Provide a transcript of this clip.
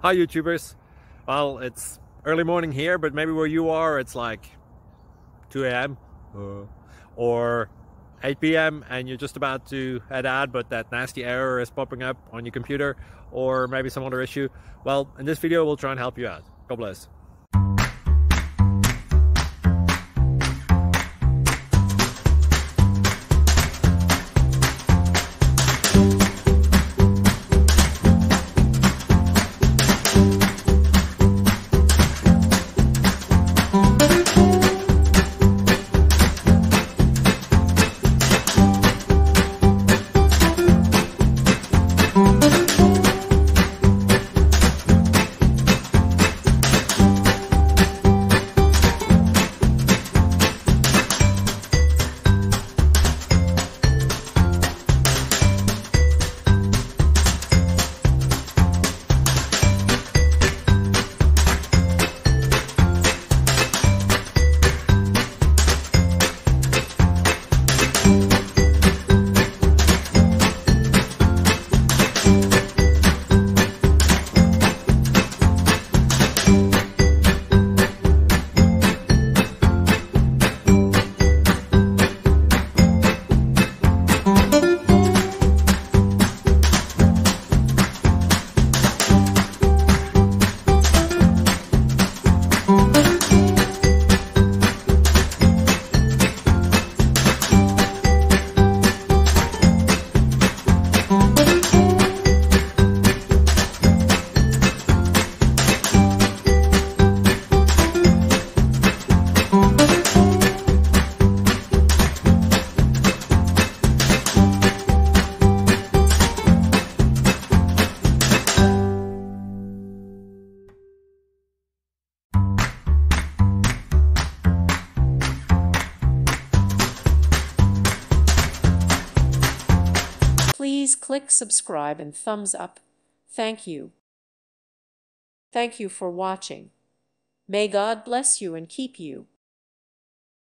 Hi YouTubers. Well, it's early morning here, but maybe where you are it's like 2 a.m. or 8 p.m. and you're just about to head out, but that nasty error is popping up on your computer, or maybe some other issue. Well, in this video we'll try and help you out. God bless. Please click subscribe and thumbs up. Thank you. Thank you for watching. May God bless you and keep you.